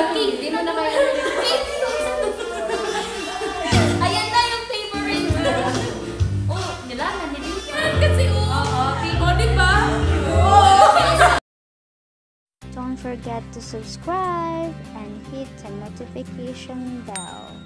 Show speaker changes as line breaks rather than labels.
cake. Di mo na kayo cake. Ayan na yung favorite. Oh, nilaman, nilipan. Kasi diba?
Don't forget to subscribe and hit the notification bell.